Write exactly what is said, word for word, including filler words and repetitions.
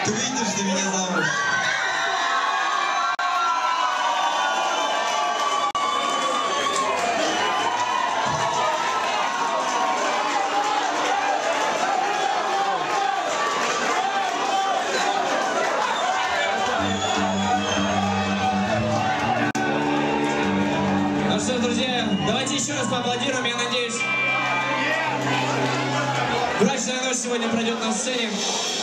Ты выйдешь за меня замуж? Ну что, друзья, давайте еще раз поаплодируем, я надеюсь, брачная ночь сегодня пройдет на сцене.